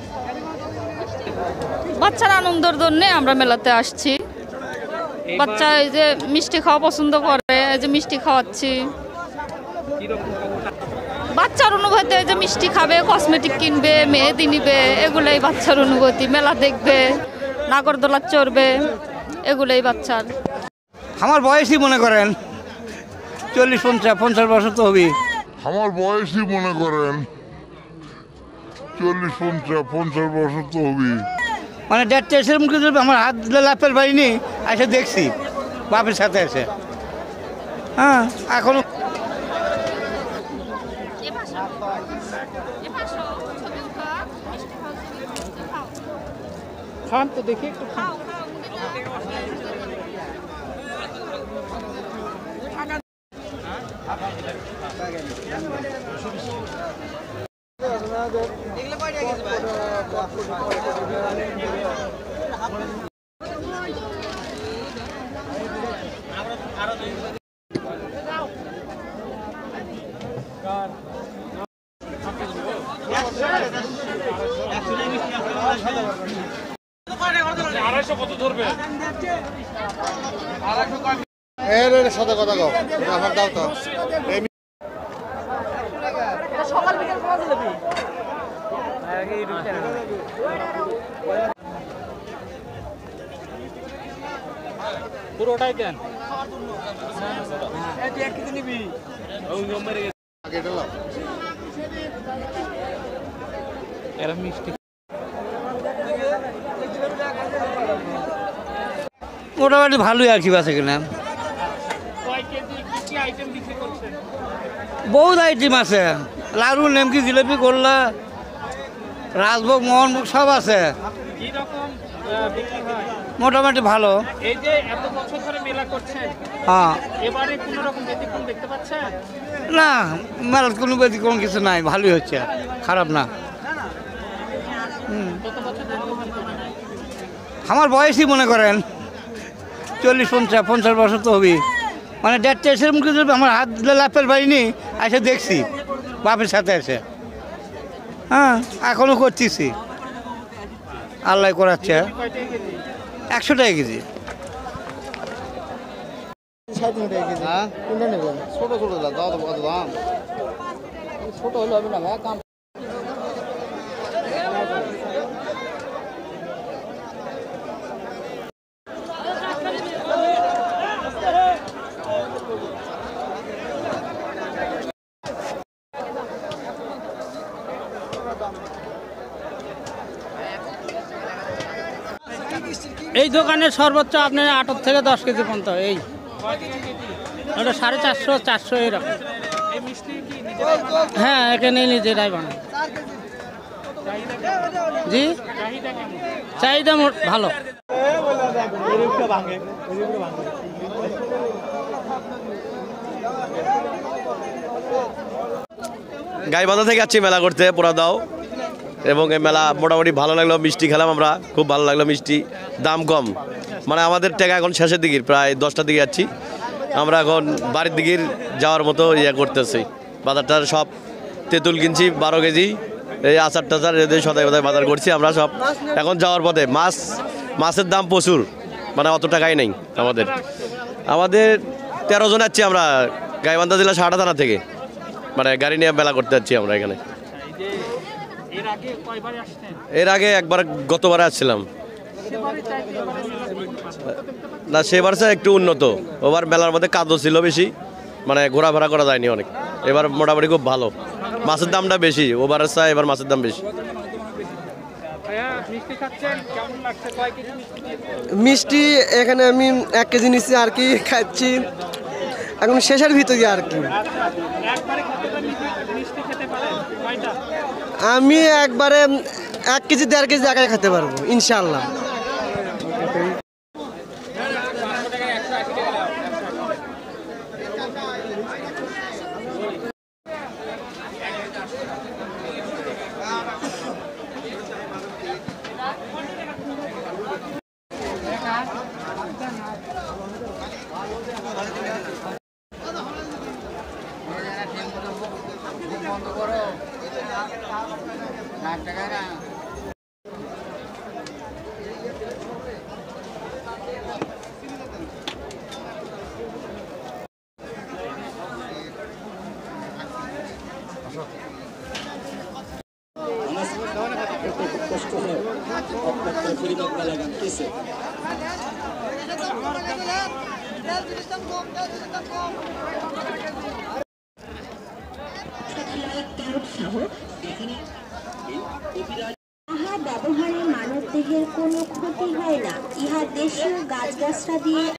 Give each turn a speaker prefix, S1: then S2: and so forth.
S1: বাচ্চার আনন্দের জন্য আমরা মেলাতে আসছি। বাচ্চা এই যে মিষ্টি খাওয়া পছন্দ করে, এই যে মিষ্টি খাওয়াচ্ছি। বাচ্চার অনুভূতি এই যে মিষ্টি খাবে, কসমেটিক কিনবে, মেহেদি নিবে, এগুলোই বাচ্চার অনুভূতি। মেলা দেখবে, নাগরদোলা চড়বে, এগুলোই বাচ্চার।
S2: আমার বয়সই মনে করেন 40-50 বছর তো হবি।
S3: আমার বয়সই মনে করেন 40-50 বছর তো হবি।
S2: মানে ডেটটা এসে মুখে আমার হাত দিলে লাফের পারিনি, এসে দেখছি বাপের সাথে এসে। হ্যাঁ এখনো খান তো দেখি একটু খান।
S4: সাথে কথা কও আমার দাও তো সকাল বিকেল খাওয়া যাবে আগে ইউটিউব চ্যানেল পুরোটাই দেন এই তুই এক কেজি নিবি ওই নম্বরে আগে ঢালা এরা মিষ্টি
S2: মোটামুটি ভালোই আর কি আছে কিনা। বহুত আইটেম আছে, লাড়ু, নেমকি, জিলেপি, গোল্লা, রাজভোগ, মোহনভোগ সব আছে। মোটামুটি ভালো।
S5: এই যে এত বছর ধরে মেলা করছেন,
S2: হ্যাঁ
S5: এবারে কোনো রকম ব্যতিক্রম দেখতে পাচ্ছেন?
S2: না, মেলার কোনো ব্যতিক্রম কিছু নাই, ভালোই হচ্ছে, খারাপ না। আমার বয়সই মনে করেন 40-50 বছর তো হবি। মানে ডেটটা এসে মুখে আমার হাত দিলে লাফের পারিনি, এসে দেখছি বাপের সাথে এসে। হ্যাঁ এখনো করতেছি, আল্লাহ করাচ্ছে। 100 টাকা কেজি।
S4: ছোট ছোট দাও তো কত দাম ছোট হলে হবে না ভাই কাম
S5: এই দোকানে সর্বোচ্চ আপনার 8 থেকে 10 কেজি পর্যন্ত। এই ওটা 450-400 এরকম। হ্যাঁ এখানে নিজেরাই বানায়। জি চাহিদা ভালো।
S6: গাইবান্ধা থেকে যাচ্ছি মেলা করতে পোড়াদাও, এবং এই মেলা মোটামুটি ভালো লাগলো। মিষ্টি খেলাম আমরা, খুব ভালো লাগলো। মিষ্টি দাম কম, মানে আমাদের টাকা এখন শেষের দিকে, প্রায় 10টার দিকে যাচ্ছি আমরা। এখন বাড়ির দিকে যাওয়ার মতো ইয়ে করতেছি। বাজারটার সব তেঁতুল কিনছি 12 কেজি, এই আচার টাচার এদের সদাই সদাই বাজার করছি আমরা সব। এখন যাওয়ার পথে মাছের দাম প্রচুর, মানে অত টাকাই নেই আমাদের। 13 জন যাচ্ছি আমরা গাইবান্ধা জেলা সাহাটা থানা থেকে, মানে গাড়ি নিয়ে মেলা করতে যাচ্ছি আমরা এখানে। এর আগে একবার গতবারে আসছিলাম না, সেবার একটু উন্নত। ওবার মেলার মধ্যে কাদও ছিল বেশি, মানে ঘোরাফেরা করা যায়নি অনেক। এবার মোটামুটি খুব ভালো, মাছের দামটা বেশি। ওবারের চাই এবার মাছের দাম বেশি।
S7: মিষ্টি এখানে আমি 1 কেজি নিচ্ছি আর কি, খাচ্ছি এখন শেষের ভিতরে আর কি। আমি একবারে 1 কেজি 1.5 কেজি একাই খেতে পারবো ইনশাল্লাহ।
S4: বন্ধ করো।
S8: ইহা ব্যবহারে মানব দেহের কোনো ক্ষতি হয় না। ইহা দেশীয় গাছগাছরা দিয়ে